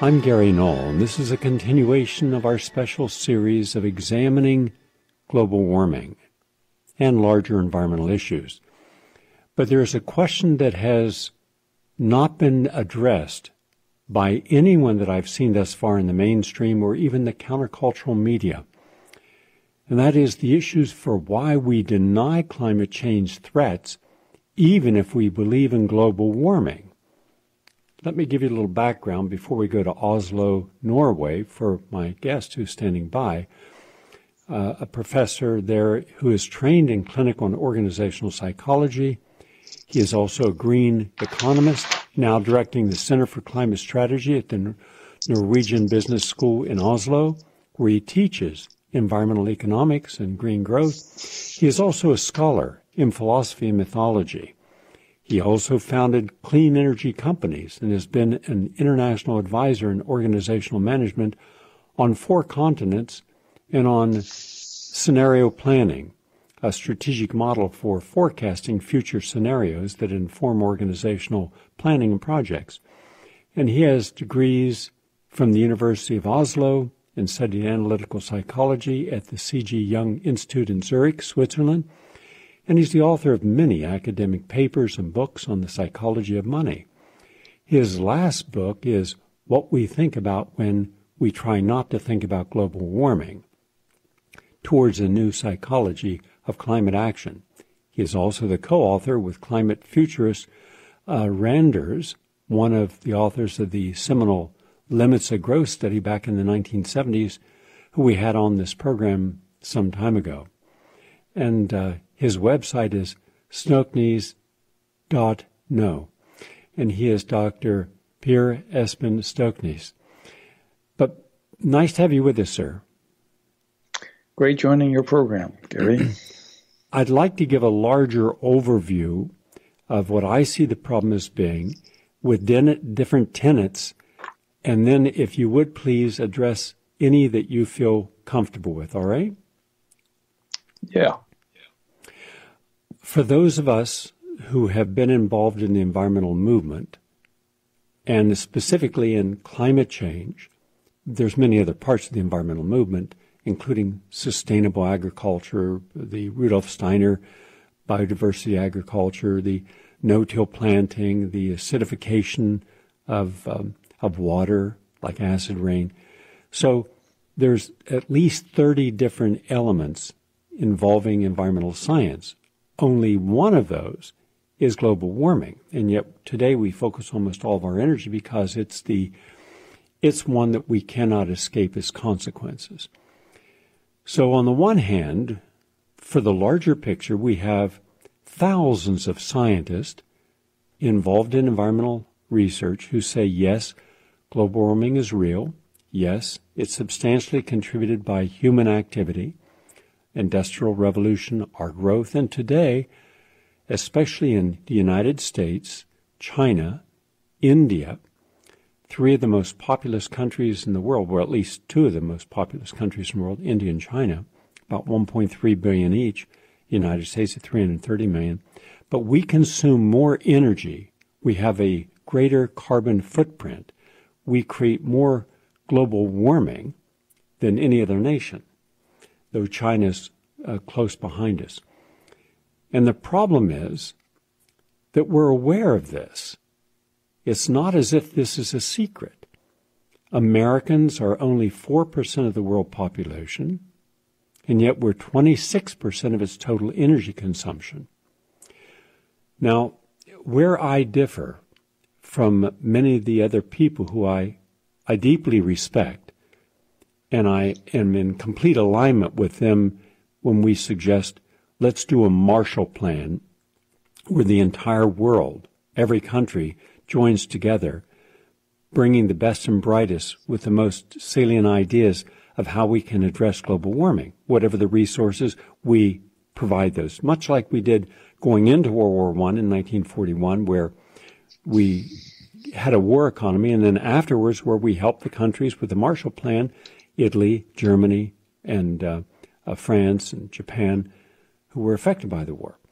I'm Gary Knoll, and this is a continuation of our special series of examining global warming and larger environmental issues. But there's a question that has not been addressed by anyone that I've seen thus far in the mainstream or even the countercultural media, and that is the issues for why we deny climate change threats even if we believe in global warming. Let me give you a little background before we go to Oslo, Norway, for my guest who's standing by, a professor there who is trained in clinical and organizational psychology. He is also a green economist, now directing the Center for Climate Strategy at the Norwegian Business School in Oslo, where he teaches environmental economics and green growth. He is also a scholar in philosophy and mythology. He also founded clean energy companies and has been an international advisor in organizational management on 4 continents and on scenario planning, a strategic model for forecasting future scenarios that inform organizational planning and projects. And he has degrees from the University of Oslo and studied analytical psychology at the C.G. Jung Institute in Zurich, Switzerland. And he's the author of many academic papers and books on the psychology of money. His last book is What We Think About When We Try Not to Think About Global Warming, Towards a New Psychology of Climate Action. He is also the co-author with climate futurist Randers, one of the authors of the seminal Limits of Growth study back in the 1970s, who we had on this program some time ago. And his website is Stoknes.no, and he is Dr. Per Espen Stoknes. But nice to have you with us, sir. Great joining your program, Gary. I'd like to give a larger overview of what I see the problem as being with different tenets, and then if you would please address any that you feel comfortable with, all right? Yeah. For those of us who have been involved in the environmental movement, and specifically in climate change, there's many other parts of the environmental movement, including sustainable agriculture, the Rudolf Steiner biodiversity agriculture, the no-till planting, the acidification of water, like acid rain. So there's at least 30 different elements involving environmental science. Only one of those is global warming, and yet today we focus almost all of our energy because it's one that we cannot escape its consequences. So on the one hand, for the larger picture, we have thousands of scientists involved in environmental research who say, yes, global warming is real. Yes, it's substantially contributed by human activity, industrial revolution, our growth, and today, especially in the United States, China, India, 3 of the most populous countries in the world, or at least 2 of the most populous countries in the world, India and China, about 1.3 billion each, the United States at 330 million. But we consume more energy. We have a greater carbon footprint. We create more global warming than any other nation, though China's close behind us. And the problem is that we're aware of this. It's not as if this is a secret. Americans are only 4% of the world population, and yet we're 26% of its total energy consumption. Now, where I differ from many of the other people who I deeply respect, and I am in complete alignment with them when we suggest let's do a Marshall Plan where the entire world, every country, joins together, bringing the best and brightest with the most salient ideas of how we can address global warming. Whatever the resources, we provide those, much like we did going into World War I in 1941, where we had a war economy, and then afterwards where we helped the countries with the Marshall Plan, Italy, Germany, and France and Japan, who were affected by the war.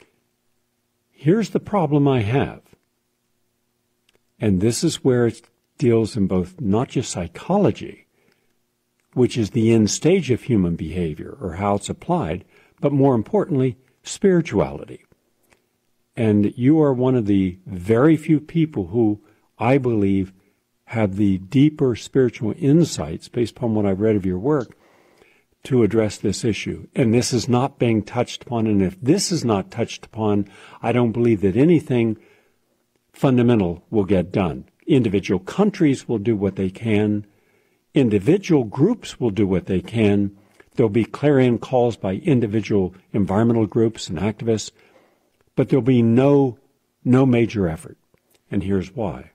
Here's the problem I have, and this is where deals in both not just psychology, which is the end stage of human behavior or how it's applied, but more importantly, spirituality. And you are one of the very few people who I believe have the deeper spiritual insights based upon what I've read of your work to address this issue. And this is not being touched upon. And if this is not touched upon, I don't believe that anything fundamental will get done. Individual countries will do what they can. Individual groups will do what they can. There'll be clarion calls by individual environmental groups and activists, but there'll be no major effort. And here's why.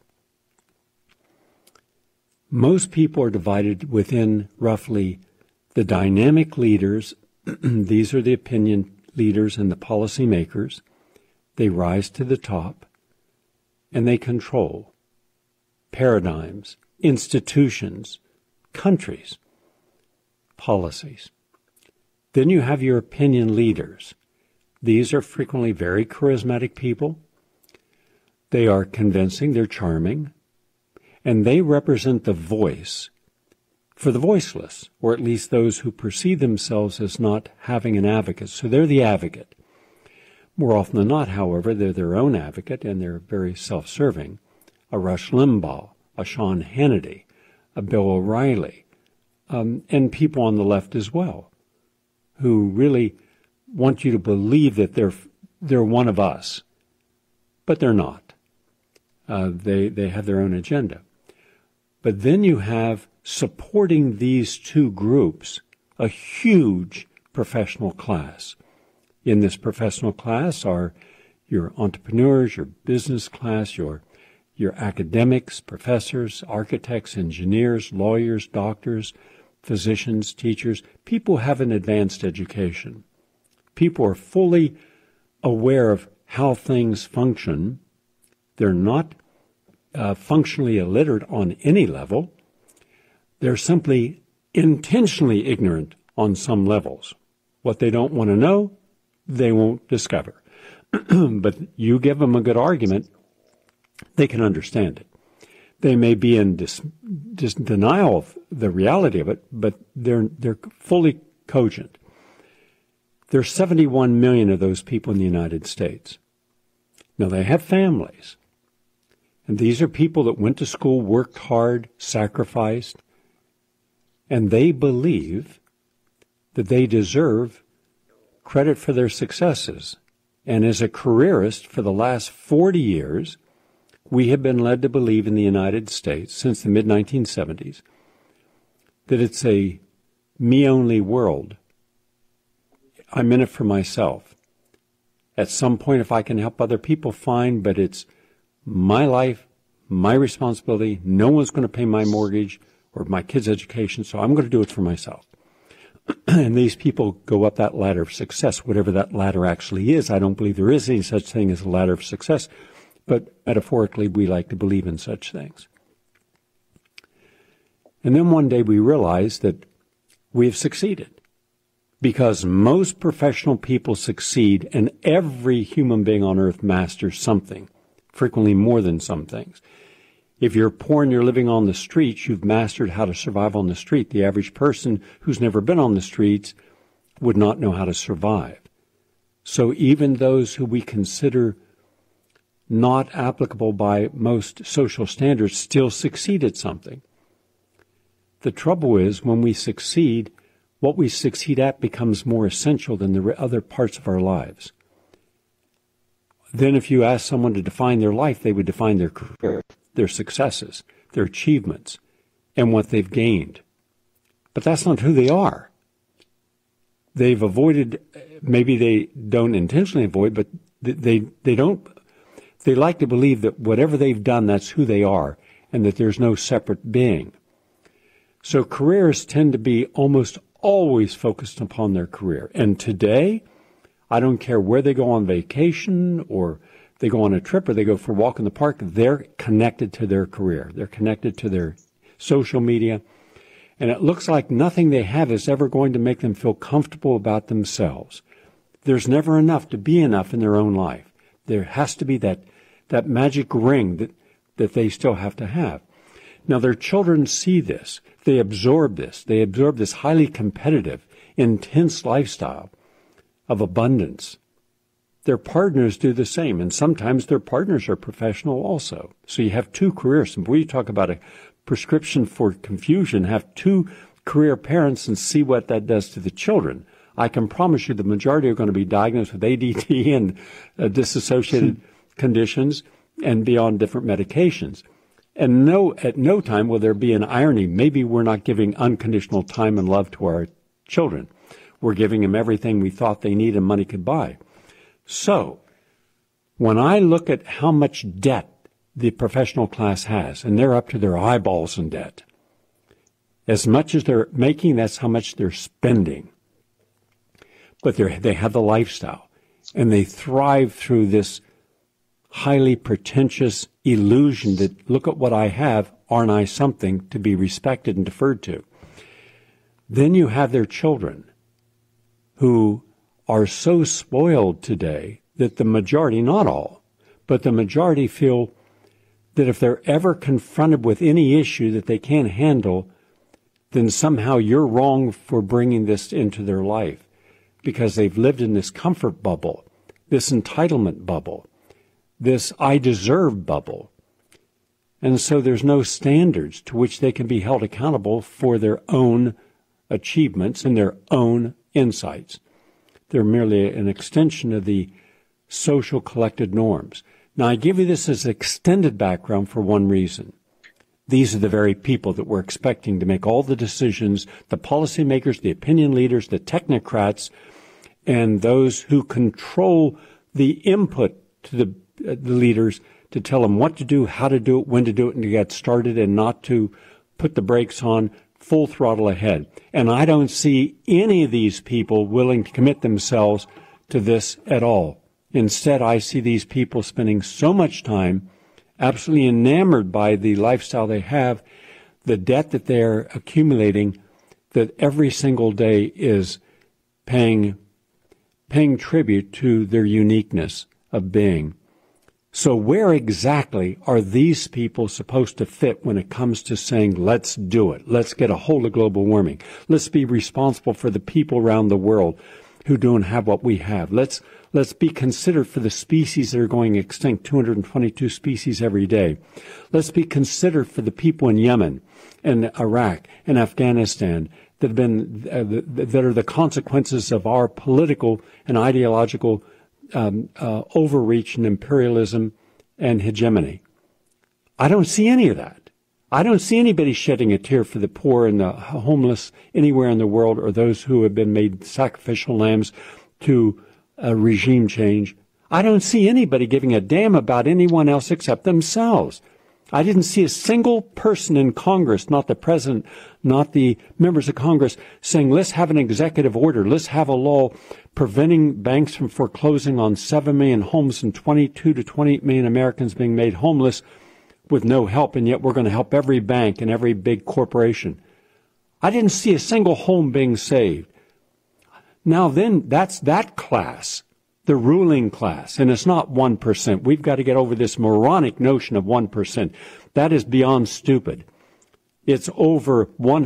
Most people are divided within roughly the dynamic leaders. These are the opinion leaders and the policy makers. They rise to the top, and they control paradigms, institutions, countries, policies. Then you have your opinion leaders. These are frequently very charismatic people. They are convincing, they're charming, and they represent the voice for the voiceless, or at least those who perceive themselves as not having an advocate. So they're the advocate. More often than not, however, they're their own advocate, and they're very self-serving. A Rush Limbaugh, a Sean Hannity, a Bill O'Reilly, and people on the left as well, who really want you to believe that they're one of us, but they're not. They have their own agenda. But then you have, supporting these two groups, a huge professional class. In this professional class are your entrepreneurs, your business class, your academics, professors, architects, engineers, lawyers, doctors, physicians, teachers. People have an advanced education. People are fully aware of how things function. They're not functionally illiterate on any level. They're simply intentionally ignorant on some levels. What they don't want to know, they won't discover. But you give them a good argument, they can understand it. They may be in denial of the reality of it, but they're fully cogent. There's 71 million of those people in the United States. Now, they have families. And these are people that went to school, worked hard, sacrificed, and they believe that they deserve credit for their successes. And as a careerist for the last 40 years, we have been led to believe in the United States since the mid-1970s that it's a me-only world. I'm in it for myself. At some point, if I can help other people, fine, but it's my life, my responsibility. No one's going to pay my mortgage or my kids' education, so I'm going to do it for myself. And these people go up that ladder of success, whatever that ladder actually is. I don't believe there is any such thing as a ladder of success, but metaphorically, we like to believe in such things. And then one day we realize that we have succeeded, because most professional people succeed, and every human being on earth masters something, frequently more than some things. If you're poor and you're living on the streets, you've mastered how to survive on the street. The average person who's never been on the streets would not know how to survive. So even those who we consider not applicable by most social standards still succeed at something. The trouble is, when we succeed, what we succeed at becomes more essential than the other parts of our lives. Then if you ask someone to define their life, they would define their career, their successes, their achievements, and what they've gained. But that's not who they are. They've avoided, maybe they don't intentionally avoid, but they like to believe that whatever they've done, that's who they are, and that there's no separate being. So careers tend to be almost always focused upon their career. And today, I don't care where they go on vacation or they go on a trip or they go for a walk in the park, they're connected to their career. They're connected to their social media. And it looks like nothing they have is ever going to make them feel comfortable about themselves. There's never enough to be enough in their own life. There has to be that magic ring that they still have to have. Now, their children see this. They absorb this. They absorb this highly competitive, intense lifestyle of abundance. Their partners do the same, and sometimes their partners are professional also. So you have two careers. And we talk about a prescription for confusion, have two career parents and see what that does to the children. I can promise you the majority are going to be diagnosed with ADD and dissociated conditions and be on different medications. And at no time will there be an irony. Maybe we're not giving unconditional time and love to our children. We're giving them everything we thought they need and money could buy. So when I look at how much debt the professional class has, and they're up to their eyeballs in debt, as much as they're making, that's how much they're spending. But they have the lifestyle, and they thrive through this highly pretentious illusion that, look at what I have, aren't I something to be respected and deferred to? Then you have their children who are so spoiled today that the majority, not all, but the majority feel that if they're ever confronted with any issue that they can't handle, then somehow you're wrong for bringing this into their life because they've lived in this comfort bubble, this entitlement bubble, this I deserve bubble. And so there's no standards to which they can be held accountable for their own achievements and their own insights. They're merely an extension of the social collected norms. Now, I give you this as extended background for one reason. These are the very people that we're expecting to make all the decisions, the policymakers, the opinion leaders, the technocrats, and those who control the input to the leaders to tell them what to do, how to do it, when to do it, and to get started and not to put the brakes on, full throttle ahead. And I don't see any of these people willing to commit themselves to this at all. Instead, I see these people spending so much time absolutely enamored by the lifestyle they have, the debt that they're accumulating, that every single day is paying tribute to their uniqueness of being. So where exactly are these people supposed to fit when it comes to saying, let's do it, let's get a hold of global warming, let's be responsible for the people around the world who don't have what we have, let's be considered for the species that are going extinct, 222 species every day. Let's be considered for the people in Yemen and Iraq and Afghanistan that have been that are the consequences of our political and ideological overreach and imperialism and hegemony. I don't see any of that. I don't see anybody shedding a tear for the poor and the homeless anywhere in the world, or those who have been made sacrificial lambs to a regime change. I don't see anybody giving a damn about anyone else except themselves. I didn't see a single person in Congress, not the president, not the members of Congress, saying, let's have an executive order, let's have a law preventing banks from foreclosing on 7 million homes and 22 to 28 million Americans being made homeless with no help, and yet we're going to help every bank and every big corporation. I didn't see a single home being saved. Now then, that's that class, the ruling class, and it's not 1%. We've got to get over this moronic notion of 1%. That is beyond stupid. It's over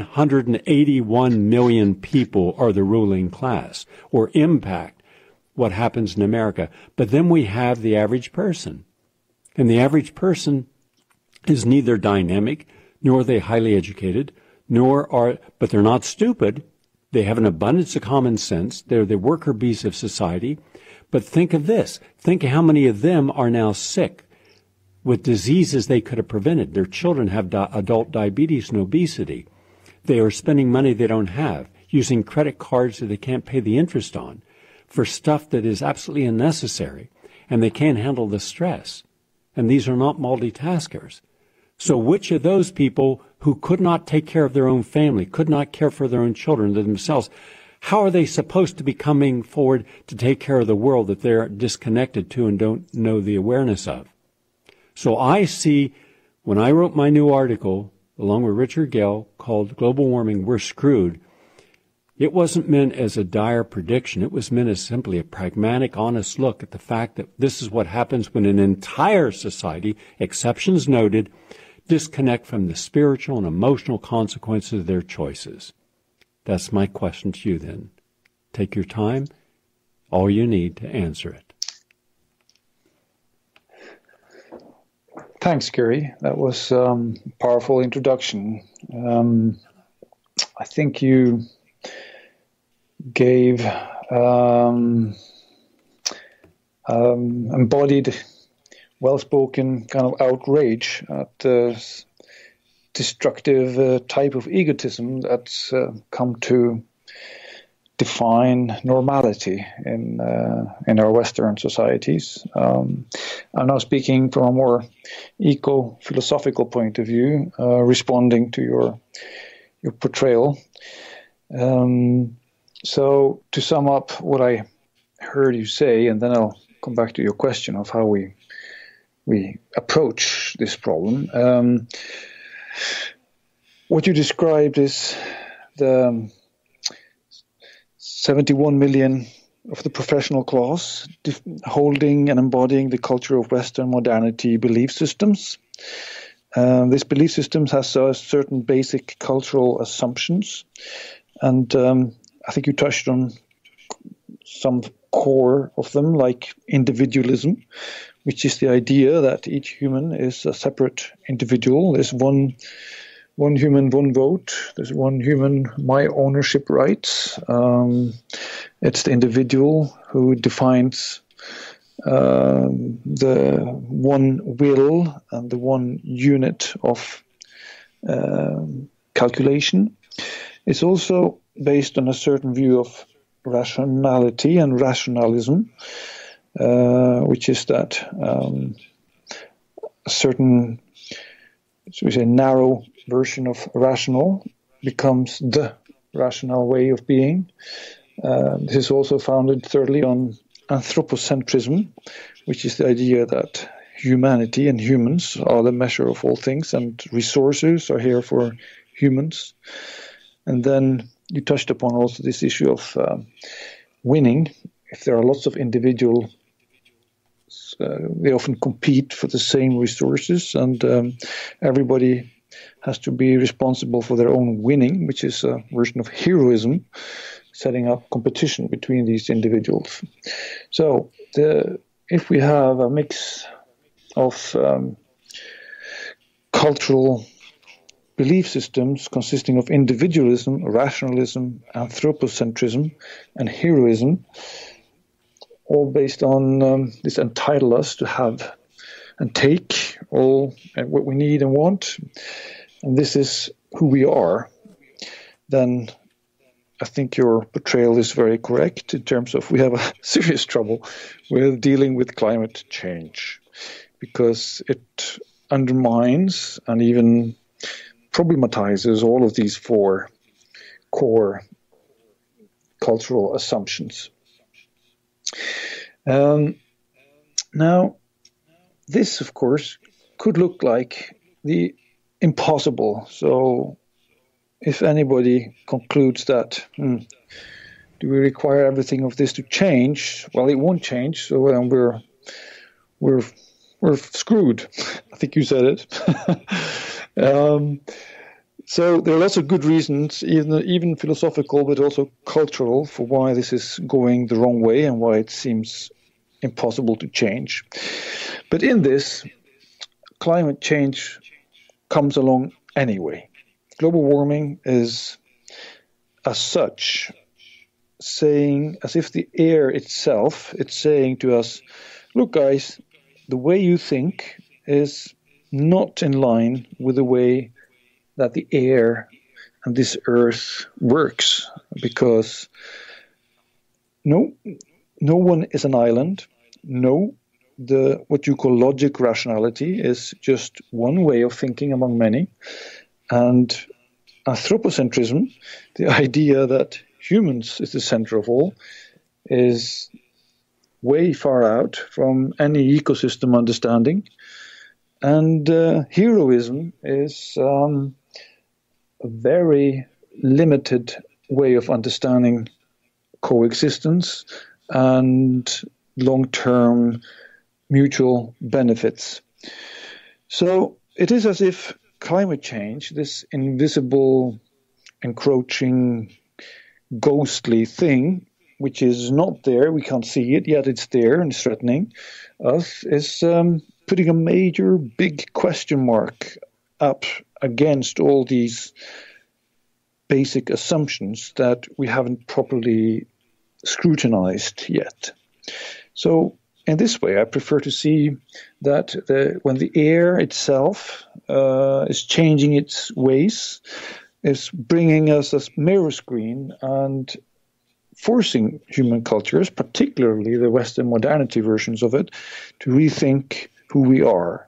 181 million people are the ruling class or impact what happens in America. But then we have the average person. And the average person is neither dynamic, nor are they highly educated, but they're not stupid. They have an abundance of common sense. They're the worker bees of society. But think of this. Think of how many of them are now sick with diseases they could have prevented. Their children have adult diabetes and obesity. They are spending money they don't have, using credit cards that they can't pay the interest on for stuff that is absolutely unnecessary, and they can't handle the stress. And these are not multitaskers. So which of those people who could not take care of their own family, could not care for their own children themselves, how are they supposed to be coming forward to take care of the world that they're disconnected to and don't know the awareness of? So I see, when I wrote my new article, along with Richard Gale, called Global Warming, We're Screwed, it wasn't meant as a dire prediction. It was meant as simply a pragmatic, honest look at the fact that this is what happens when an entire society, exceptions noted, disconnect from the spiritual and emotional consequences of their choices. That's my question to you then. Take your time, all you need to answer it. Thanks, Gary. That was a powerful introduction. I think you gave embodied, well-spoken kind of outrage at the destructive type of egotism that's come to define normality in our Western societies. I'm now speaking from a more eco-philosophical point of view, responding to your portrayal. So to sum up what I heard you say, and then I'll come back to your question of how we approach this problem. What you described is the 71 million of the professional class holding and embodying the culture of Western modernity belief systems. This belief system has certain basic cultural assumptions, and I think you touched on some core of them, like individualism, which is the idea that each human is a separate individual. There's one human, one vote. There's one human, my ownership rights. It's the individual who defines the one will and the one unit of calculation. It's also based on a certain view of rationality and rationalism, which is that a certain, so we say, narrow version of rational becomes the rational way of being. This is also founded, thirdly, on anthropocentrism, which is the idea that humanity and humans are the measure of all things, and resources are here for humans. And then you touched upon also this issue of winning. If there are lots of individuals, they often compete for the same resources, and everybody has to be responsible for their own winning, which is a version of heroism, setting up competition between these individuals. So if we have a mix of cultural belief systems consisting of individualism, rationalism, anthropocentrism, and heroism, all based on this entitle us to have and take all what we need and want, and this is who we are, then I think your portrayal is very correct in terms of we have a serious trouble with dealing with climate change, because it undermines and even problematizes all of these four core cultural assumptions. Now, this, of course, could look like the impossible. So if anybody concludes that, do we require everything of this to change? Well, it won't change, so then we're screwed. I think you said it. So there are lots of good reasons, even philosophical, but also cultural, for why this is going the wrong way and why it seems impossible to change. But in this, climate change comes along anyway. Global warming is, as such, saying, as if the air itself, it's saying to us, look guys, the way you think is not in line with the way that the air and this earth works, because no one is an island. No, what you call logic rationality is just one way of thinking among many. And anthropocentrism, the idea that humans is the center of all, is way far out from any ecosystem understanding. And heroism is a very limited way of understanding coexistence and long-term mutual benefits. So it is as if climate change, this invisible, encroaching, ghostly thing, which is not there, we can't see it, yet it's there and it's threatening us, is putting a major big question mark up against all these basic assumptions that we haven't properly scrutinized yet. So in this way, I prefer to see that when the air itself is changing its ways, is bringing us a mirror screen and forcing human cultures, particularly the Western modernity versions of it, to rethink who we are.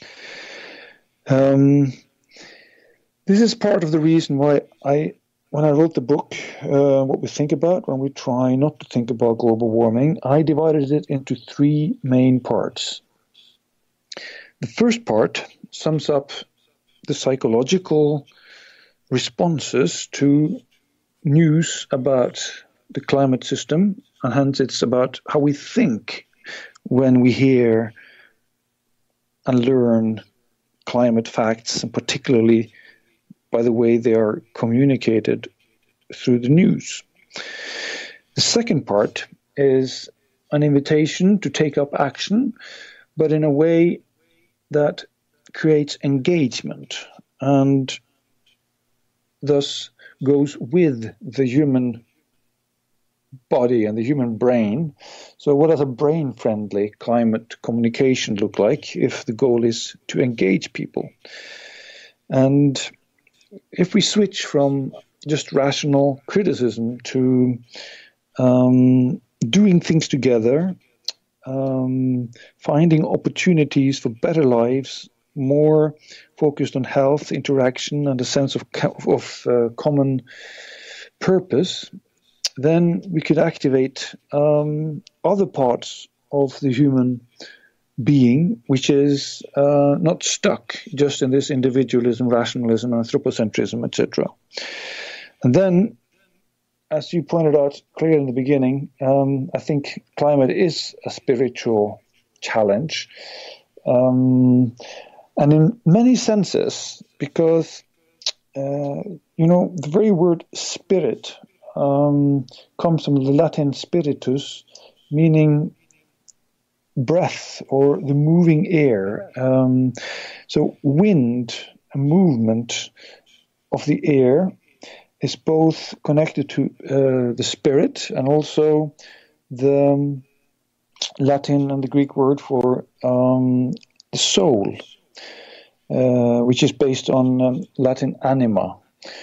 This is part of the reason why when I wrote the book, What We Think About, when we try not to think about global warming, I divided it into three main parts. The first part sums up the psychological responses to news about the climate system, and hence it's about how we think when we hear and learn climate facts, and particularly by the way they are communicated through the news. The second part is an invitation to take up action, but in a way that creates engagement and thus goes with the human body and the human brain. So what does a brain-friendly climate communication look like if the goal is to engage people? And if we switch from just rational criticism to doing things together, finding opportunities for better lives, more focused on health, interaction, and a sense of common purpose, then we could activate other parts of the human being, which is not stuck just in this individualism, rationalism, anthropocentrism, etc. And then, as you pointed out clearly in the beginning, I think climate is a spiritual challenge. And in many senses, because, the very word spirit comes from the Latin spiritus, meaning breath or the moving air. So wind, a movement of the air, is both connected to the spirit and also the Latin and the Greek word for the soul, which is based on Latin anima,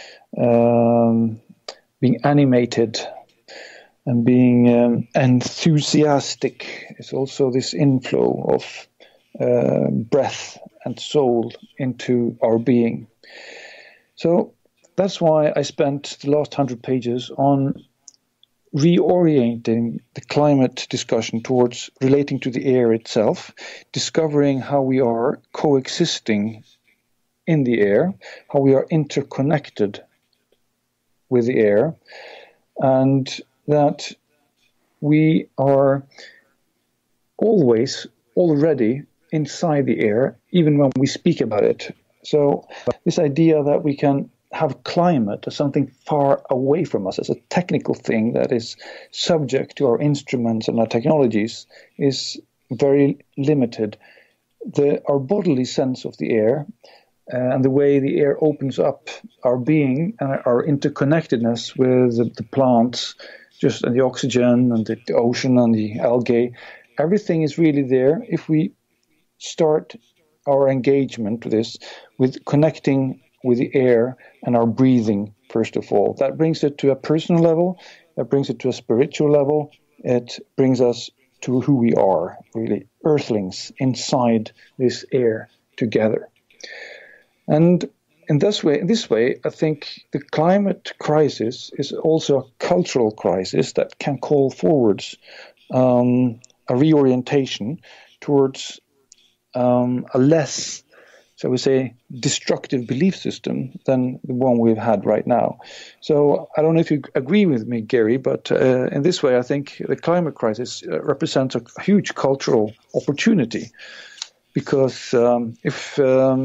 being animated and being enthusiastic. Is also this inflow of breath and soul into our being. So that's why I spent the last 100 pages on reorienting the climate discussion towards relating to the air itself, discovering how we are coexisting in the air, how we are interconnected with the air, and that we are always already inside the air, even when we speak about it. So this idea that we can have climate as something far away from us, as a technical thing that is subject to our instruments and our technologies, is very limited. Our bodily sense of the air and the way the air opens up our being and our interconnectedness with the plants, and the oxygen and the ocean and the algae, everything is really there if we start our engagement with this, with connecting with the air and our breathing, first of all. That brings it to a personal level, that brings it to a spiritual level, it brings us to who we are, really, earthlings inside this air together. And in this way, I think the climate crisis is also a cultural crisis that can call forwards a reorientation towards a less, shall we say, destructive belief system than the one we've had right now. So I don't know if you agree with me, Gary, but in this way, I think the climate crisis represents a huge cultural opportunity. because if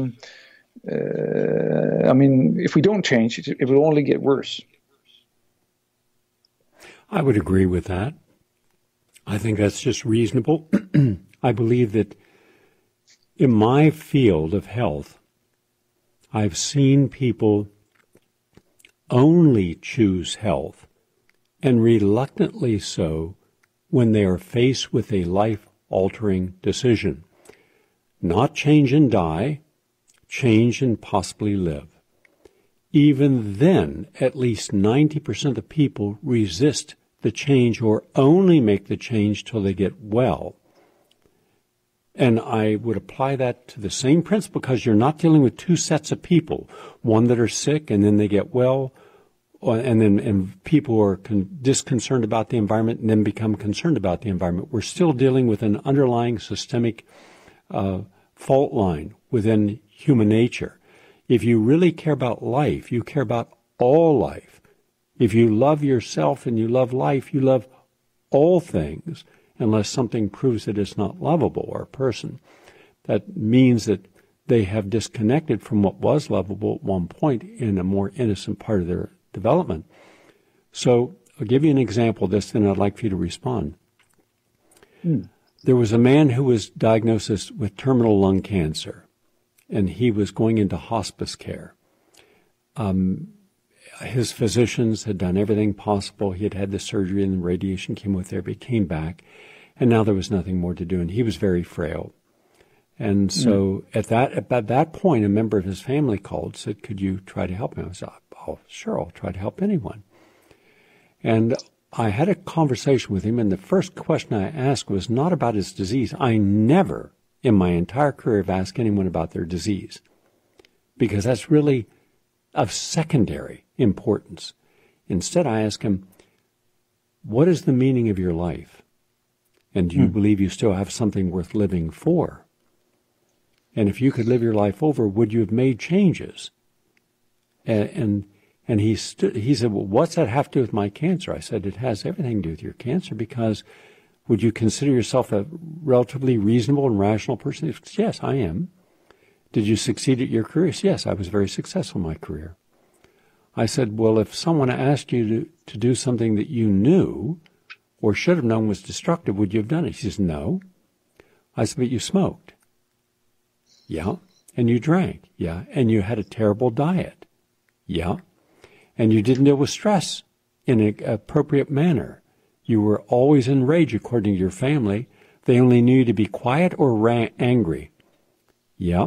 we don't change, it will only get worse. I would agree with that. I think that's just reasonable. I believe that in my field of health, I've seen people only choose health, and reluctantly so, when they are faced with a life-altering decision. Not change and die, change and possibly live. Even then, at least 90% of people resist the change or only make the change till they get well. And I would apply that to the same principle, because you're not dealing with two sets of people, one that are sick and then they get well, and people who are disconcerted about the environment and then become concerned about the environment. We're still dealing with an underlying systemic fault line within human nature. If you really care about life, you care about all life. If you love yourself and you love life, you love all things, unless something proves that it's not lovable, or a person. That means that they have disconnected from what was lovable at one point in a more innocent part of their development. So I'll give you an example of this, then I'd like for you to respond. There was a man who was diagnosed with terminal lung cancer, and he was going into hospice care. His physicians had done everything possible. He had had the surgery and the radiation chemotherapy, came back, and now there was nothing more to do, and he was very frail. And so at that point, a member of his family called, said, "Could you try to help him?" I said, "Oh, sure, I'll try to help anyone." And I had a conversation with him, and the first question I asked was not about his disease. I never, in my entire career, have asked anyone about their disease, because that's really of secondary importance. Instead, I asked him, "What is the meaning of your life? And do you believe you still have something worth living for? And if you could live your life over, would you have made changes?" And he said, "Well, what's that have to do with my cancer?" I said, "It has everything to do with your cancer, because would you consider yourself a relatively reasonable and rational person?" He said, "Yes, I am." "Did you succeed at your career?" He said, "Yes, I was very successful in my career." I said, "Well, if someone asked you to do something that you knew or should have known was destructive, would you have done it?" He says, "No." I said, "But you smoked." "Yeah." "And you drank." "Yeah." "And you had a terrible diet." "Yeah." "And you didn't deal with stress in an appropriate manner. You were always in rage, according to your family. They only knew you to be quiet or angry." "Yeah."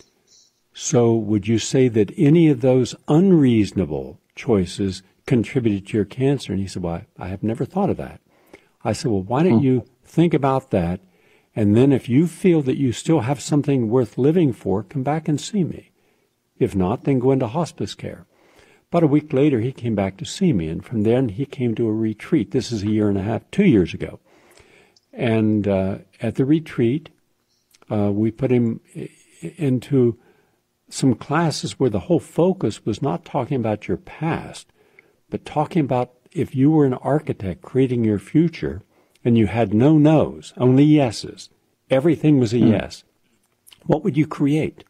"So would you say that any of those unreasonable choices contributed to your cancer?" And he said, "Well, I have never thought of that." I said, "Well, why don't you think about that, and then if you feel that you still have something worth living for, come back and see me. If not, then go into hospice care." About a week later, he came back to see me, and from then he came to a retreat. This is 2 years ago. And at the retreat, we put him into some classes where the whole focus was not talking about your past, but talking about if you were an architect creating your future and you had no no's, only yeses, everything was a yes, what would you create?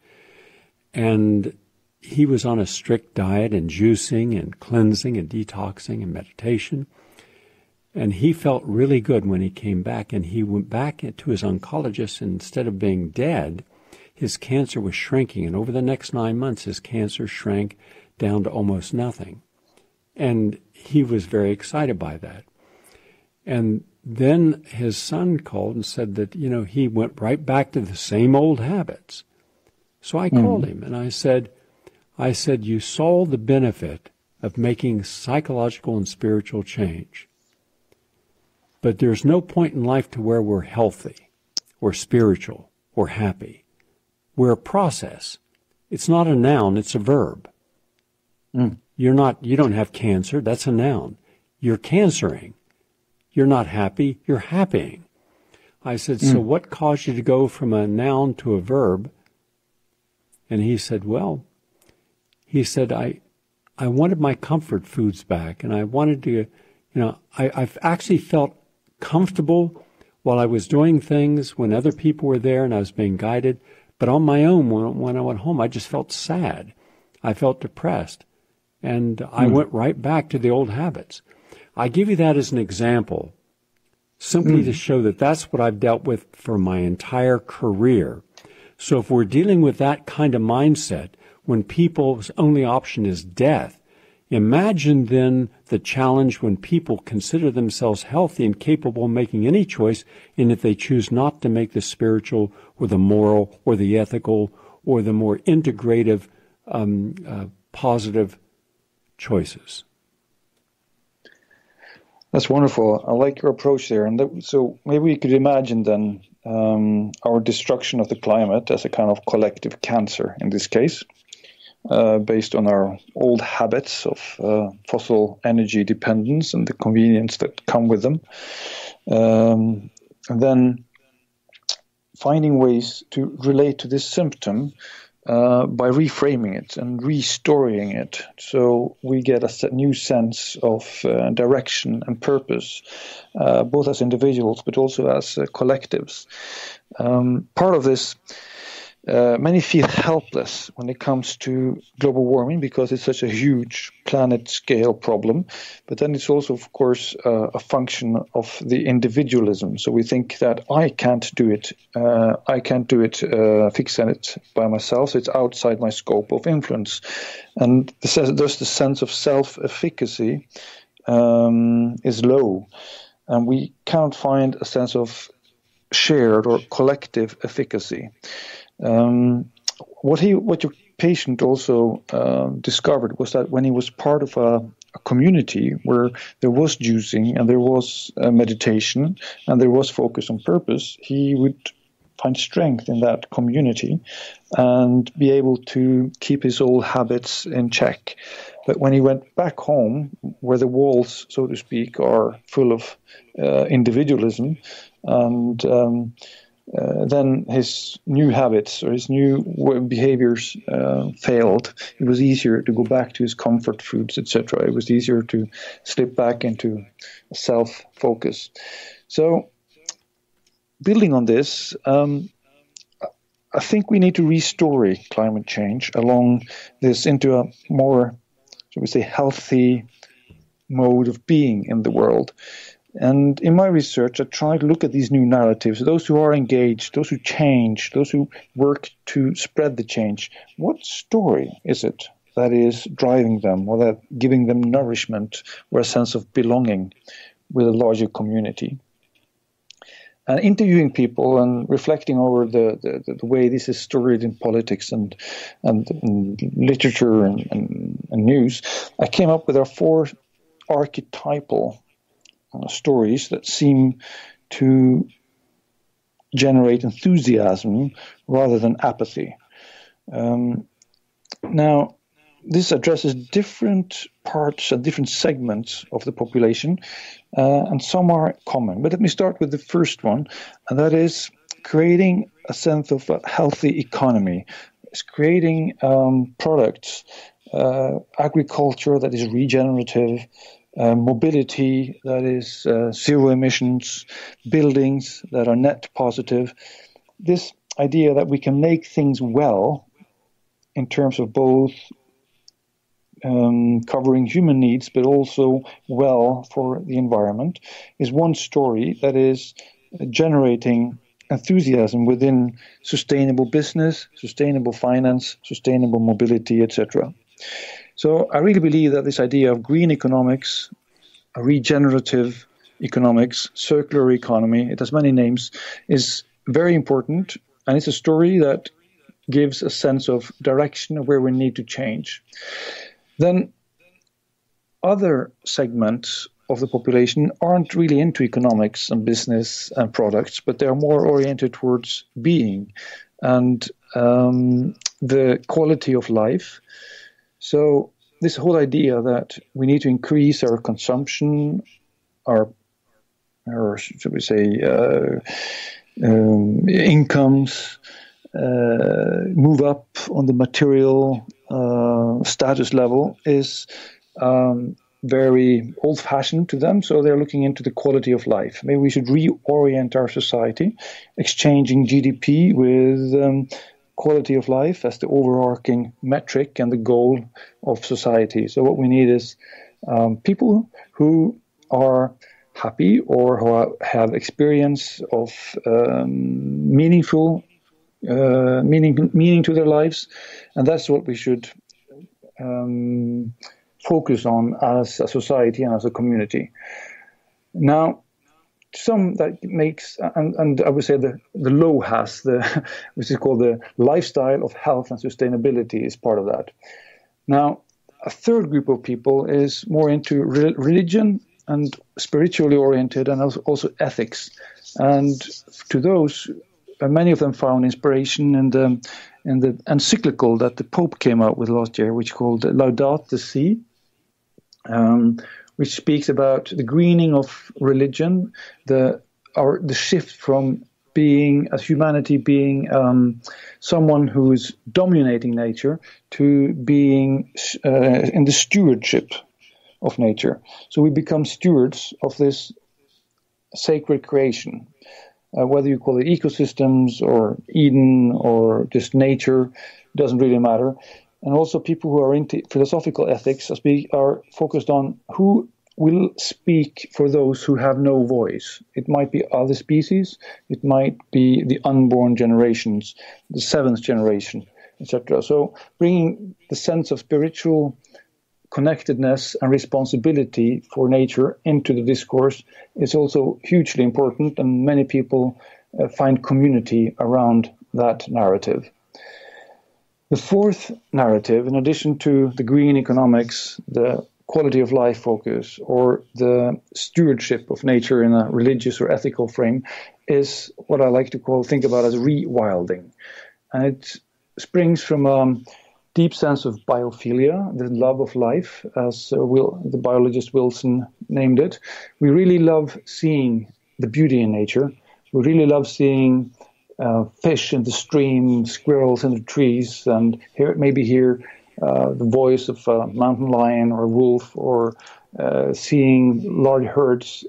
And he was on a strict diet and juicing and cleansing and detoxing and meditation. And he felt really good when he came back, and he went back to his oncologist, and instead of being dead, his cancer was shrinking. And over the next 9 months, his cancer shrank down to almost nothing. And he was very excited by that. And then his son called and said that, he went right back to the same old habits. So I called him and I said, "You saw the benefit of making psychological and spiritual change. But there's no point in life to where we're healthy or spiritual or happy. We're a process. It's not a noun, it's a verb. You don't have cancer, that's a noun. You're cancering. You're not happy, you're happying." I said, "So what caused you to go from a noun to a verb?" And he said, I wanted my comfort foods back, and I wanted to, I've actually felt comfortable while I was doing things, when other people were there and I was being guided. But on my own, when I went home, I just felt sad. I felt depressed. And I went right back to the old habits. I give you that as an example, simply to show that that's what I've dealt with for my entire career. So if we're dealing with that kind of mindset, when people's only option is death, imagine then the challenge when people consider themselves healthy and capable of making any choice, and if they choose not to make the spiritual or the moral or the ethical or the more integrative, positive choices. That's wonderful. I like your approach there. And so maybe we could imagine then our destruction of the climate as a kind of collective cancer in this case, based on our old habits of fossil energy dependence and the convenience that come with them. And then finding ways to relate to this symptom by reframing it and restoring it, so we get a new sense of direction and purpose, both as individuals but also as collectives. Part of this, many feel helpless when it comes to global warming because it's such a huge planet-scale problem. But then it's also, of course, a function of the individualism. So we think that I can't do it, fix it by myself. So it's outside my scope of influence. And thus the sense of self-efficacy is low. And we can't find a sense of shared or collective efficacy. What your patient also discovered was that when he was part of a community where there was juicing and there was meditation and there was focus on purpose, he would find strength in that community and be able to keep his old habits in check. But when he went back home, where the walls, so to speak, are full of individualism and then his new habits or his new behaviors failed. It was easier to go back to his comfort foods, etc. It was easier to slip back into self-focus. So, building on this, I think we need to restore climate change along this into a more, shall we say, healthy mode of being in the world. And in my research, I try to look at these new narratives, those who are engaged, those who change, those who work to spread the change. What story is it that is driving them or that giving them nourishment or a sense of belonging with a larger community? And interviewing people and reflecting over the way this is storied in politics and literature and news, I came up with our 4 archetypal stories that seem to generate enthusiasm rather than apathy. Now, this addresses different parts and different segments of the population, and some are common. But let me start with the first one, and that is creating a sense of a healthy economy. It's creating products, agriculture that is regenerative, mobility that is zero emissions, buildings that are net positive. This idea that we can make things well in terms of both covering human needs but also well for the environment is one story that is generating enthusiasm within sustainable business, sustainable finance, sustainable mobility, etc. So I really believe that this idea of green economics, regenerative economics, circular economy, it has many names, is very important. And it's a story that gives a sense of direction of where we need to change. Then other segments of the population aren't really into economics and business and products, but they're more oriented towards being and the quality of life. So this whole idea that we need to increase our consumption, or should we say, incomes, move up on the material status level is very old-fashioned to them, so they're looking into the quality of life. Maybe we should reorient our society, exchanging GDP with quality of life as the overarching metric and the goal of society. So what we need is people who are happy or who have experience of meaning to their lives, and that's what we should focus on as a society and as a community. Now, some that makes, and I would say the low has, which is called the lifestyle of health and sustainability is part of that. Now, a third group of people is more into religion and spiritually oriented, and also ethics. And to those, many of them found inspiration in the encyclical that the Pope came out with last year, which called Laudato Si, which speaks about the greening of religion, the shift from being, as humanity, being someone who is dominating nature to being in the stewardship of nature. So we become stewards of this sacred creation. Whether you call it ecosystems or Eden or just nature, doesn't really matter. And also people who are into philosophical ethics are focused on who will speak for those who have no voice. It might be other species, it might be the unborn generations, the seventh generation, etc. So bringing the sense of spiritual connectedness and responsibility for nature into the discourse is also hugely important, and many people find community around that narrative. The fourth narrative, in addition to the green economics, the quality of life focus, or the stewardship of nature in a religious or ethical frame, is what I like to think about as rewilding. And it springs from deep sense of biophilia, the love of life, as the biologist Wilson named it. We really love seeing the beauty in nature. We really love seeing fish in the stream, squirrels in the trees, and maybe hear the voice of a mountain lion or a wolf, or seeing large herds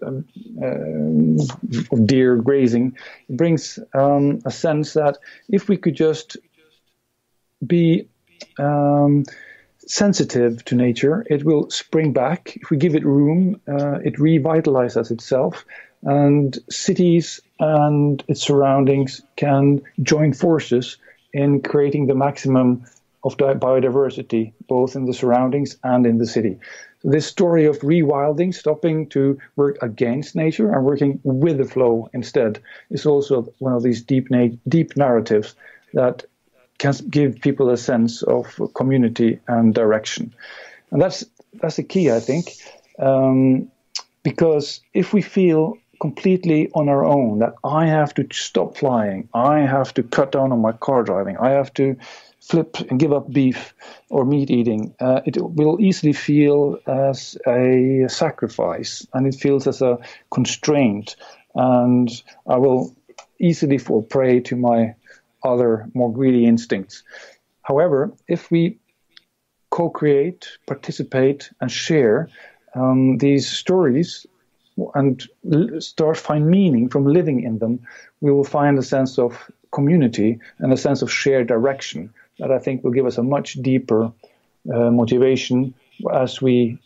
of deer grazing. It brings a sense that if we could just be sensitive to nature, it will spring back. If we give it room, it revitalizes itself, and cities and its surroundings can join forces in creating the maximum of biodiversity, both in the surroundings and in the city. So this story of rewilding, stopping to work against nature and working with the flow instead, is also one of these deep narratives that can give people a sense of community and direction. And that's the key, I think, because if we feel completely on our own, that I have to stop flying, I have to cut down on my car driving, I have to flip and give up beef or meat eating, it will easily feel as a sacrifice, and it feels as a constraint, and I will easily fall prey to my other more greedy instincts. However, if we co-create, participate, and share these stories and find meaning from living in them, we will find a sense of community and a sense of shared direction that I think will give us a much deeper motivation as we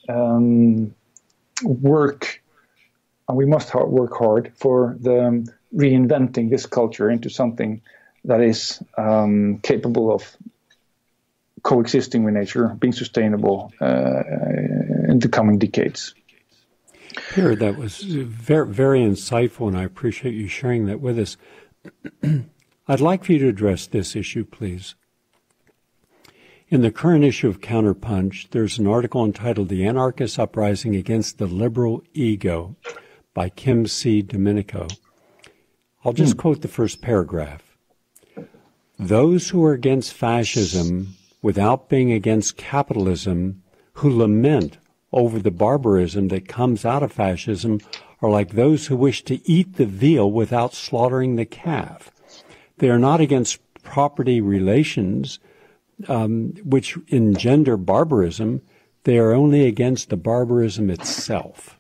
work, and we must work hard for the reinventing this culture into something that is capable of coexisting with nature, being sustainable in the coming decades. Pierre, that was very, very insightful, and I appreciate you sharing that with us. I'd like for you to address this issue, please. In the current issue of Counterpunch, there's an article entitled "The Anarchist Uprising Against the Liberal Ego" by Kim C. Domenico. I'll just quote the first paragraph. Those who are against fascism without being against capitalism, who lament over the barbarism that comes out of fascism, are like those who wish to eat the veal without slaughtering the calf. They are not against property relations, which engender barbarism. They are only against the barbarism itself.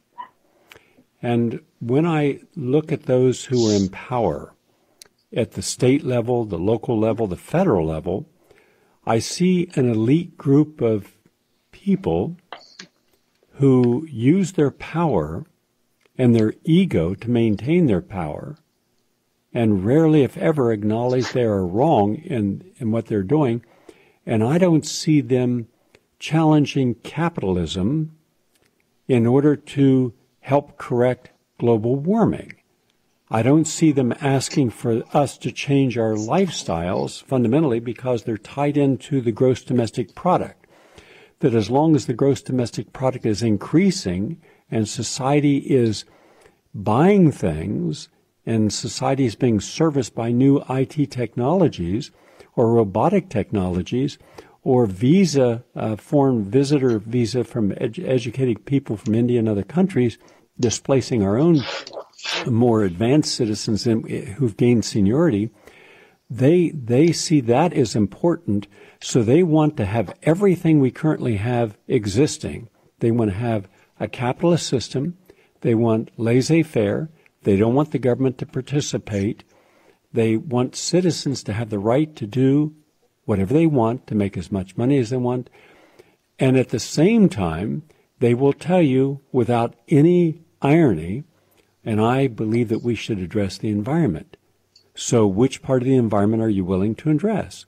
And when I look at those who are in power at the state level, the local level, the federal level, I see an elite group of people who use their power and their ego to maintain their power and rarely, if ever, acknowledge they are wrong in what they're doing. And I don't see them challenging capitalism in order to help correct global warming. I don't see them asking for us to change our lifestyles fundamentally because they're tied into the gross domestic product. That as long as the gross domestic product is increasing and society is buying things and society is being serviced by new IT technologies or robotic technologies or foreign visitor visa from educated people from India and other countries, displacing our own more advanced citizens who've gained seniority, they see that as important, so they want to have everything we currently have existing. They want to have a capitalist system. They want laissez-faire. They don't want the government to participate. They want citizens to have the right to do whatever they want, to make as much money as they want. And at the same time, they will tell you without any irony, and I believe that we should address the environment. So which part of the environment are you willing to address?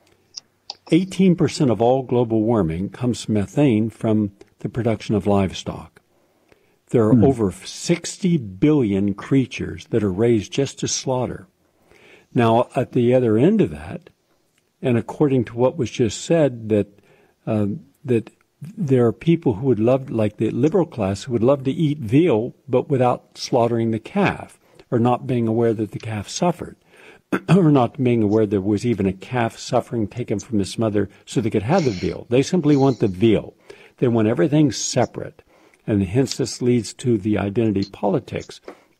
18% of all global warming comes from methane from the production of livestock. There are over 60 billion creatures that are raised just to slaughter. Now, at the other end of that, and according to what was just said, that there are people who would love, like the liberal class, who would love to eat veal, but without slaughtering the calf, or not being aware that the calf suffered, or not being aware there was even a calf suffering taken from its mother so they could have the veal. They simply want the veal. They want everything separate. And hence this leads to the identity politics.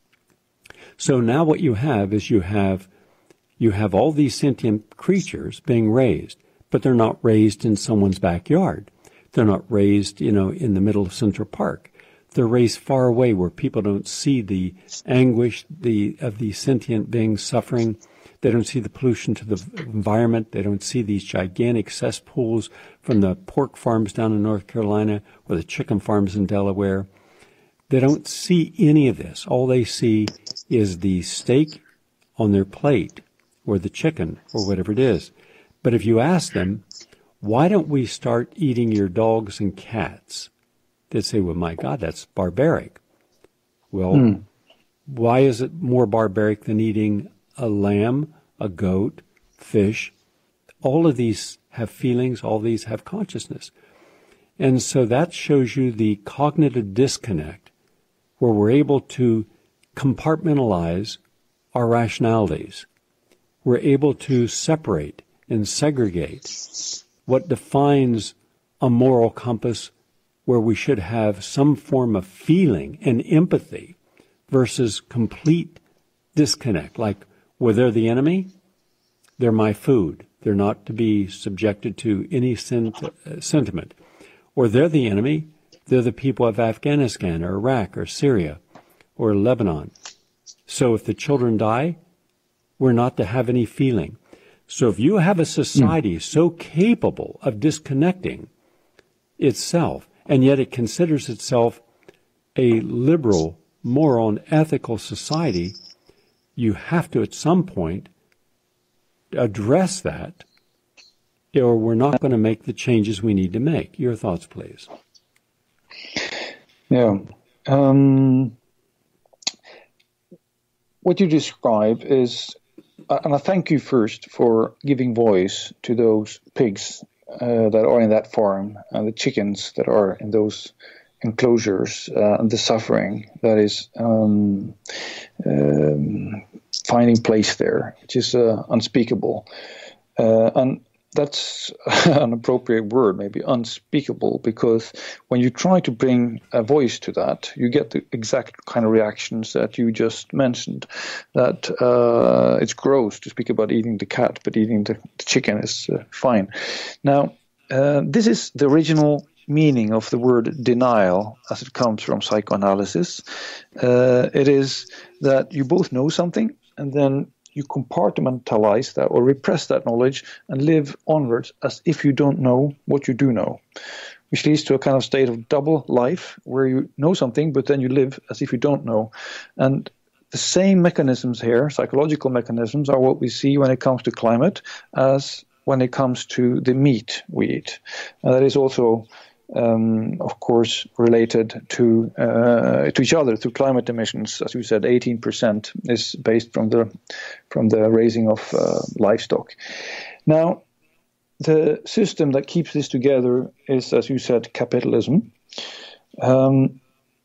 So now what you have is you have all these sentient creatures being raised, but they're not raised in someone's backyard. They're not raised, in the middle of Central Park. They're raised far away where people don't see the anguish of the sentient beings suffering. They don't see the pollution to the environment. They don't see these gigantic cesspools from the pork farms down in North Carolina or the chicken farms in Delaware. They don't see any of this. All they see is the steak on their plate or the chicken or whatever it is. But if you ask them, why don't we start eating your dogs and cats? They'd say, well, my God, that's barbaric. Well, why is it more barbaric than eating a lamb, a goat, fish? All of these have feelings. All these have consciousness. And so that shows you the cognitive disconnect where we're able to compartmentalize our rationalities. We're able to separate and segregate what defines a moral compass where we should have some form of feeling and empathy versus complete disconnect. Like, well, they're the enemy, they're my food. They're not to be subjected to any sentiment. Or they're the enemy, they're the people of Afghanistan or Iraq or Syria or Lebanon. So if the children die, we're not to have any feeling. So if you have a society so capable of disconnecting itself, and yet it considers itself a liberal, moral, and ethical society, you have to at some point address that, or we're not going to make the changes we need to make. Your thoughts, please. Yeah. What you describe is, and I thank you first for giving voice to those pigs that are in that farm and the chickens that are in those enclosures and the suffering that is finding place there, which is unspeakable. And that's an appropriate word, maybe unspeakable, because when you try to bring a voice to that, you get the exact kind of reactions that you just mentioned, that it's gross to speak about eating the cat, but eating the chicken is fine. Now, this is the original meaning of the word denial as it comes from psychoanalysis. It is that you both know something and then you compartmentalize that or repress that knowledge and live onwards as if you don't know what you do know, which leads to a kind of state of double life where you know something, but then you live as if you don't know. And the same mechanisms here, psychological mechanisms, are what we see when it comes to climate as when it comes to the meat we eat. And that is also, of course, related to each other through climate emissions. As you said, 18% is based from the raising of livestock. Now, the system that keeps this together is, as you said, capitalism. And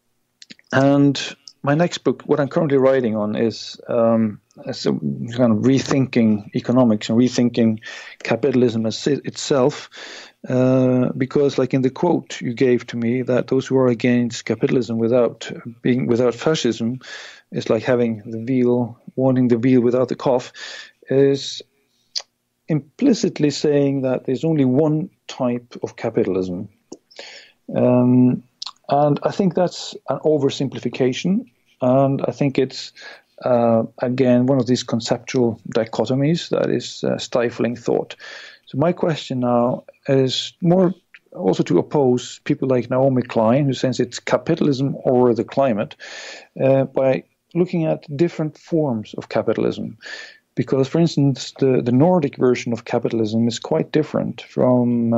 my next book, what I'm currently writing on, is a kind of rethinking economics and rethinking capitalism as itself. Because, like in the quote you gave to me, that those who are against capitalism without fascism is like having the veal, wanting the veal without the calf, is implicitly saying that there's only one type of capitalism. And I think that's an oversimplification. And I think it's, again, one of these conceptual dichotomies that is stifling thought. So my question now is more also to oppose people like Naomi Klein, who says it's capitalism or the climate, by looking at different forms of capitalism. Because, for instance, the Nordic version of capitalism is quite different from,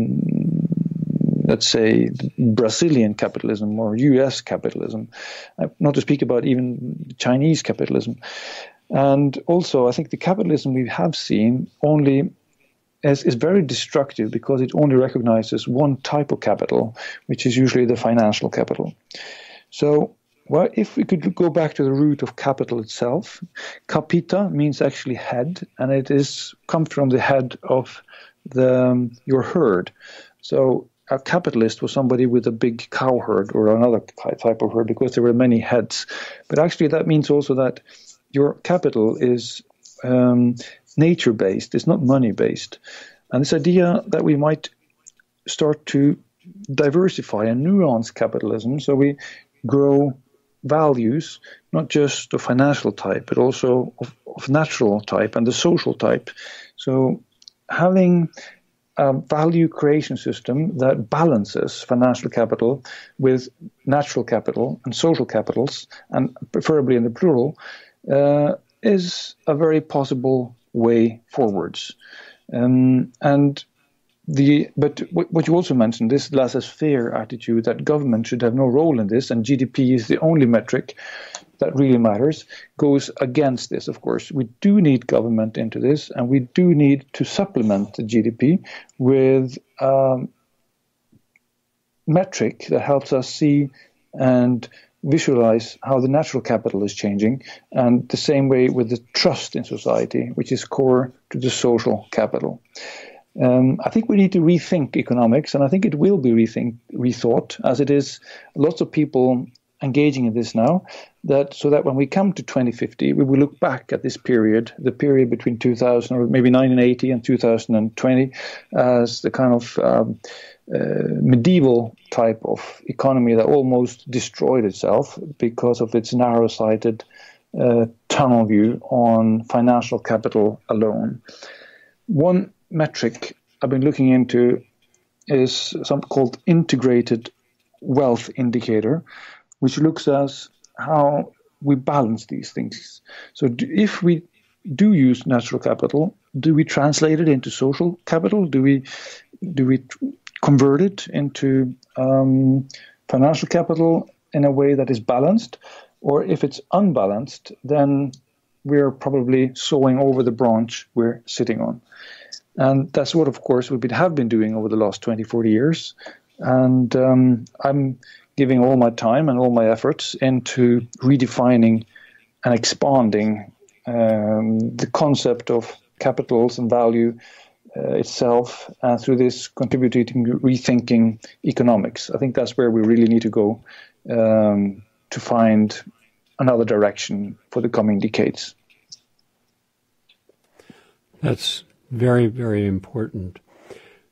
let's say, Brazilian capitalism or US capitalism, not to speak about even Chinese capitalism. And also, I think the capitalism we have seen only is very destructive because it only recognizes one type of capital, which is usually the financial capital. So, well, if we could go back to the root of capital itself, capita means actually head, and it comes from the head of your herd. So a capitalist was somebody with a big cow herd or another type of herd because there were many heads. But actually that means also that your capital is nature-based, it's not money-based. And this idea that we might start to diversify and nuance capitalism, so we grow values, not just of financial type, but also of natural type and the social type. So having a value creation system that balances financial capital with natural capital and social capitals, and preferably in the plural, is a very possible way forwards. But what you also mentioned, this laissez-faire attitude that government should have no role in this and GDP is the only metric that really matters, goes against this, of course. We do need government into this, and we do need to supplement the GDP with metric that helps us see and visualize how the natural capital is changing, and the same way with the trust in society, which is core to the social capital. I think we need to rethink economics, and I think it will be rethought, as it is lots of people engaging in this now, so that when we come to 2050, we will look back at this period, the period between 2000 or maybe 1980 and 2020, as the kind of medieval type of economy that almost destroyed itself because of its narrow-sighted tunnel view on financial capital alone. One metric I've been looking into is something called integrated wealth indicator, which looks at how we balance these things. So if we do use natural capital, do we translate it into social capital? Do we convert it into financial capital in a way that is balanced? Or if it's unbalanced, then we're probably sawing over the branch we're sitting on. And that's what, of course, we have been doing over the last 20, 40 years. And I'm giving all my time and all my efforts into redefining and expanding the concept of capitals and value itself through this contributing to rethinking economics. I think that's where we really need to go to find another direction for the coming decades. That's very, very important.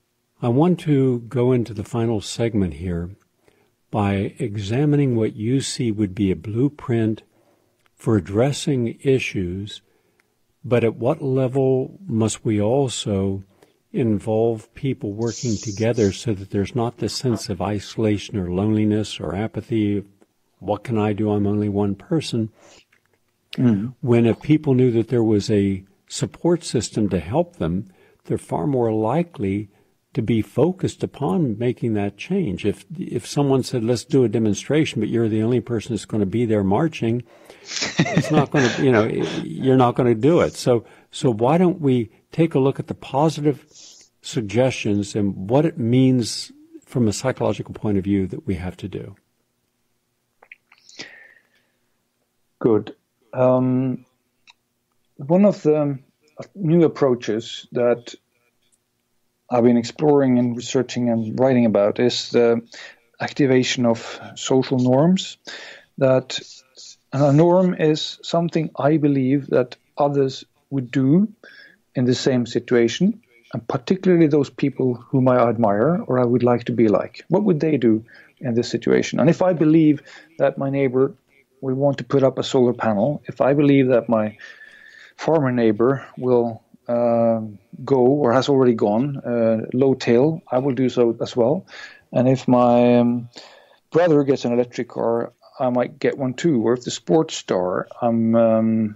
I want to go into the final segment here by examining what you see would be a blueprint for addressing issues, but at what level must we also involve people working together so that there's not this sense of isolation or loneliness or apathy? What can I do? I'm only one person. When if people knew that there was a support system to help them, they're far more likely to be focused upon making that change. If someone said, let's do a demonstration, but you're the only person that's going to be there marching, it's not going to, you're not going to do it. So why don't we take a look at the positive suggestions and what it means from a psychological point of view that we have to do? Good. One of the new approaches that I've been exploring and researching and writing about is the activation of social norms. And a norm is something I believe that others would do in the same situation, and particularly those people whom I admire or I would like to be like. What would they do in this situation? And if I believe that my neighbor will want to put up a solar panel, if I believe that my farmer neighbor will go or has already gone low tail, I will do so as well. And if my brother gets an electric car, I might get one too. Or if the sports star I am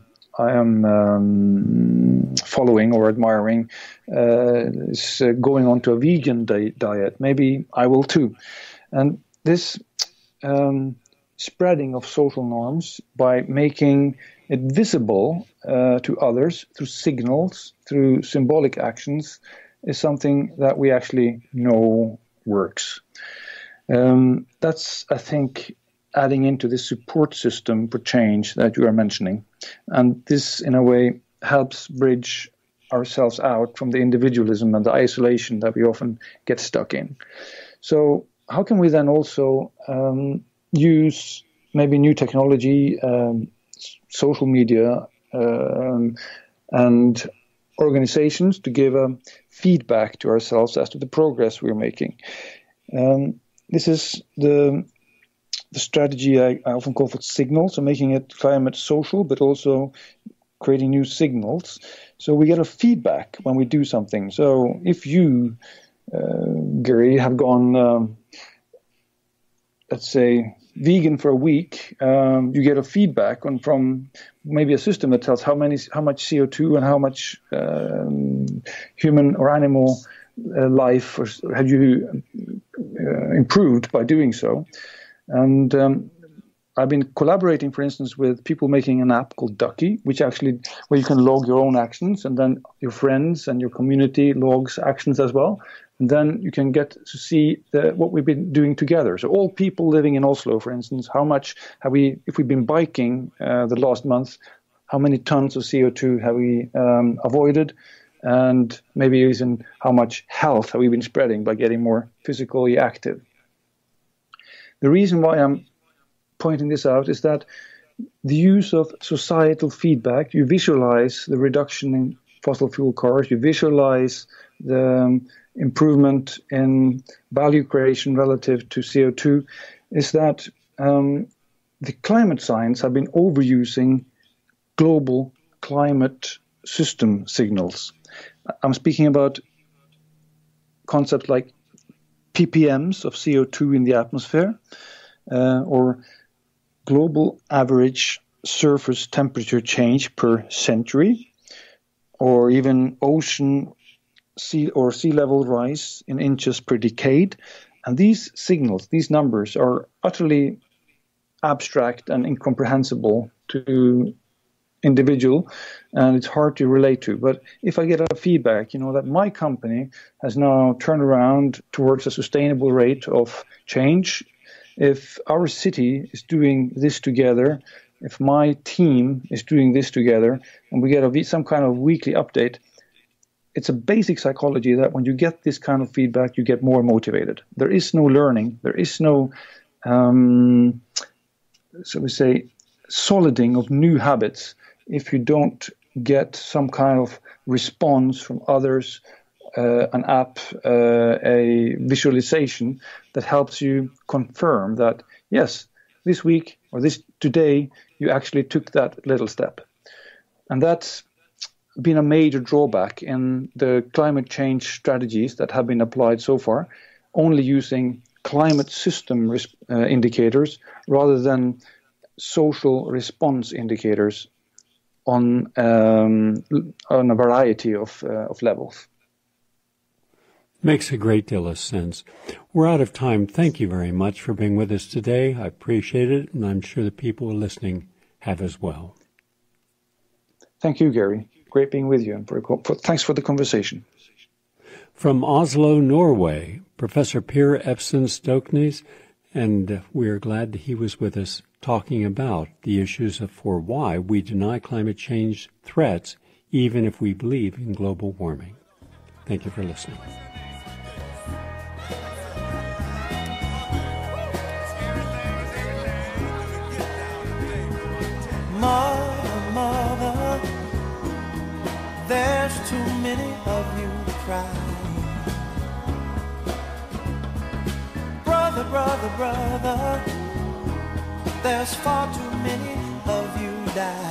following or admiring is going on to a vegan diet, maybe I will too. And this spreading of social norms by making it visible to others through signals, through symbolic actions, is something that we actually know works. That's, I think, adding into this support system for change that you are mentioning. And this, in a way, helps bridge ourselves out from the individualism and the isolation that we often get stuck in. So how can we then also use maybe new technology, social media, and organizations to give feedback to ourselves as to the progress we're making? This is the strategy I often call for signals, so making it climate social, but also creating new signals. So we get a feedback when we do something. So if you, Gary, have gone, let's say, vegan for a week, you get a feedback from maybe a system that tells how much CO2 and how much human or animal life have you improved by doing so. And I've been collaborating, for instance, with people making an app called Ducky, where you can log your own actions, and then your friends and your community logs actions as well. And then you can get to see what we've been doing together. So all people living in Oslo, for instance, how much have we, if we've been biking the last month, how many tons of CO2 have we avoided? And maybe even how much health have we been spreading by getting more physically active? The reason why I'm pointing this out is that the use of societal feedback, you visualize the reduction in fossil fuel cars, you visualize the improvement in value creation relative to CO2, is that the climate science have been overusing global climate system signals. I'm speaking about concepts like ppms of CO2 in the atmosphere, or global average surface temperature change per century, or even ocean sea level rise in inches per decade. And these signals, these numbers, are utterly abstract and incomprehensible to individual, and it's hard to relate to. But if I get a feedback, that my company has now turned around towards a sustainable rate of change, if our city is doing this together, if my team is doing this together, and we get some kind of weekly update, it's a basic psychology that when you get this kind of feedback, you get more motivated. There is no learning. There is no, so we say, soliding of new habits if you don't get some kind of response from others an app, a visualization that helps you confirm that, yes, this week or today, you actually took that little step. And that's been a major drawback in the climate change strategies that have been applied so far, only using climate system indicators rather than social response indicators on a variety of levels. Makes a great deal of sense. We're out of time. Thank you very much for being with us today. I appreciate it, and I'm sure the people listening have as well. Thank you, Gary. Great being with you, and thanks for the conversation. From Oslo, Norway, Professor Per Epson Stoknes, and we're glad that he was with us talking about the issues for why we deny climate change threats, even if we believe in global warming. Thank you for listening. Mother, there's too many of you crying. Brother, there's far too many of you dying.